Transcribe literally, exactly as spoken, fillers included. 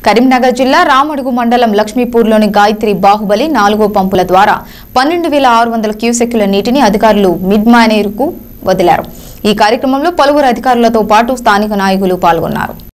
కరీంనగర్ జిల్లా రామడుగు మండలం లక్ష్మీపూర్లోని గాయత్రి బాహుబలి నాలుగో పంపుల ద్వారా పన్నెండు వేల ఆరు వందల క్యూసెక్కుల నీటిని అధికారులు మిడ్ మానేరుకు వదిలారు. ఈ కార్యక్రమంలో పలువురు అధికారులతో పాటు స్థానిక నాయకులు పాల్గొన్నారు.